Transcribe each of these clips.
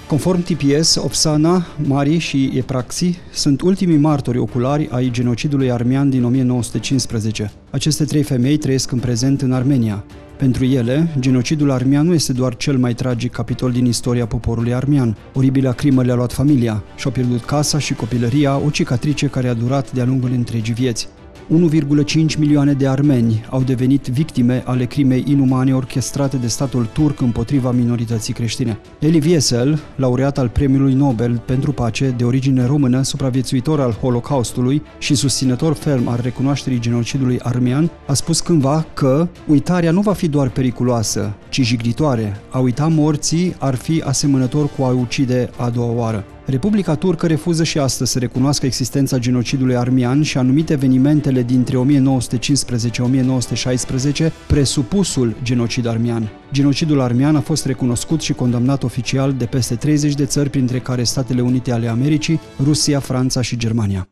Conform TPS, Oksana, Mari și Epraxi sunt ultimii martori oculari ai genocidului armean din 1915. Aceste 3 femei trăiesc în prezent în Armenia. Pentru ele, genocidul armean nu este doar cel mai tragic capitol din istoria poporului armean. Oribila crimă le-a luat familia, și-au pierdut casa și copilăria, o cicatrice care a durat de-a lungul întregii vieți. 1,5 milioane de armeni au devenit victime ale crimei inumane orchestrate de statul turc împotriva minorității creștine. Elie Wiesel, laureat al Premiului Nobel pentru Pace, de origine română, supraviețuitor al Holocaustului și susținător ferm al recunoașterii genocidului armean, a spus cândva că uitarea nu va fi doar periculoasă, ci jignitoare. A uita morții ar fi asemănător cu a ucide a doua oară. Republica Turcă refuză și astăzi să recunoască existența genocidului armean și a numit evenimentele dintre 1915-1916 presupusul genocid armean. Genocidul armean a fost recunoscut și condamnat oficial de peste 30 de țări, printre care Statele Unite ale Americii, Rusia, Franța și Germania.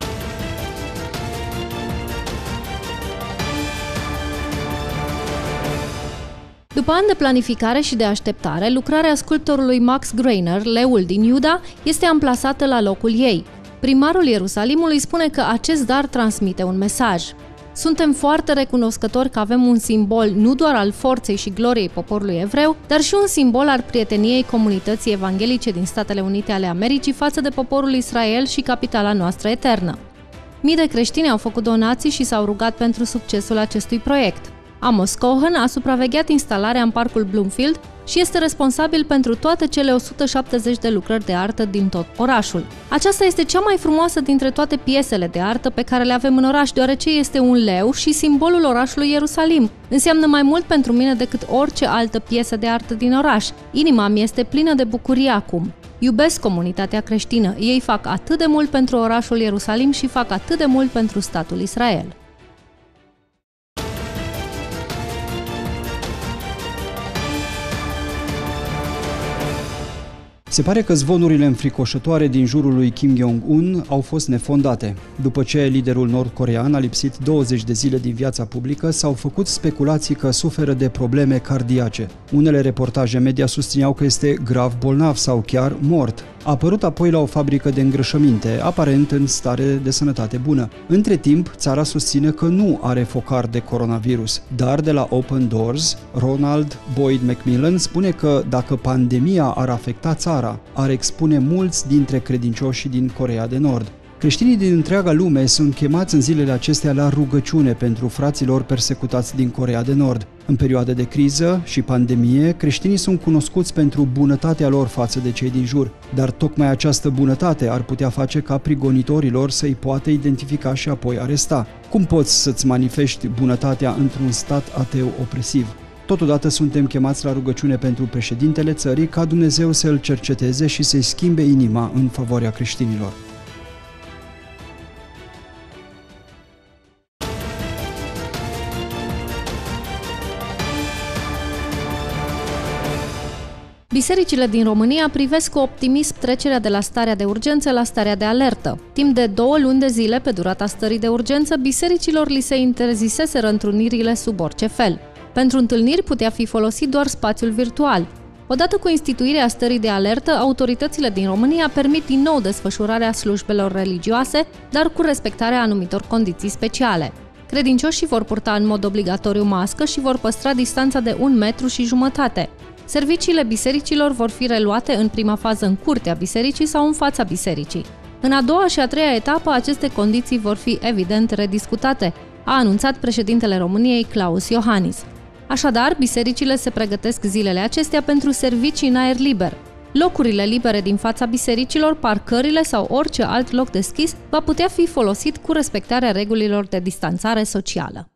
După ani de planificare și de așteptare, lucrarea sculptorului Max Greiner, Leul din Iuda, este amplasată la locul ei. Primarul Ierusalimului spune că acest dar transmite un mesaj. Suntem foarte recunoscători că avem un simbol nu doar al forței și gloriei poporului evreu, dar și un simbol al prieteniei comunității evanghelice din Statele Unite ale Americii față de poporul Israel și capitala noastră eternă. Mii de creștini au făcut donații și s-au rugat pentru succesul acestui proiect. Amos Cohen a supravegheat instalarea în parcul Bloomfield și este responsabil pentru toate cele 170 de lucrări de artă din tot orașul. Aceasta este cea mai frumoasă dintre toate piesele de artă pe care le avem în oraș, deoarece este un leu și simbolul orașului Ierusalim. Înseamnă mai mult pentru mine decât orice altă piesă de artă din oraș. Inima mi este plină de bucurie acum. Iubesc comunitatea creștină. Ei fac atât de mult pentru orașul Ierusalim și fac atât de mult pentru statul Israel. Se pare că zvonurile înfricoșătoare din jurul lui Kim Jong-un au fost nefondate. După ce liderul nord-corean a lipsit 20 de zile din viața publică, s-au făcut speculații că suferă de probleme cardiace. Unele reportaje media susțineau că este grav bolnav sau chiar mort. A apărut apoi la o fabrică de îngrășăminte, aparent în stare de sănătate bună. Între timp, țara susține că nu are focar de coronavirus, dar de la Open Doors, Ronald Boyd Macmillan spune că dacă pandemia ar afecta țara, ar expune mulți dintre credincioșii din Coreea de Nord. Creștinii din întreaga lume sunt chemați în zilele acestea la rugăciune pentru fraților persecutați din Coreea de Nord. În perioade de criză și pandemie, creștinii sunt cunoscuți pentru bunătatea lor față de cei din jur, dar tocmai această bunătate ar putea face ca prigonitorilor să-i poată identifica și apoi aresta. Cum poți să-ți manifesti bunătatea într-un stat ateu opresiv? Totodată suntem chemați la rugăciune pentru președintele țării ca Dumnezeu să-l cerceteze și să-i schimbe inima în favoarea creștinilor. Bisericile din România privesc cu optimism trecerea de la starea de urgență la starea de alertă. Timp de 2 luni de zile, pe durata stării de urgență, bisericilor li se interziseseră întrunirile sub orice fel. Pentru întâlniri putea fi folosit doar spațiul virtual. Odată cu instituirea stării de alertă, autoritățile din România permit din nou desfășurarea slujbelor religioase, dar cu respectarea anumitor condiții speciale. Credincioșii vor purta în mod obligatoriu mască și vor păstra distanța de 1,5 m. Serviciile bisericilor vor fi reluate în prima fază în curtea bisericii sau în fața bisericii. În a doua și a treia etapă, aceste condiții vor fi evident rediscutate, a anunțat președintele României Klaus Iohannis. Așadar, bisericile se pregătesc zilele acestea pentru servicii în aer liber. Locurile libere din fața bisericilor, parcările sau orice alt loc deschis va putea fi folosit cu respectarea regulilor de distanțare socială.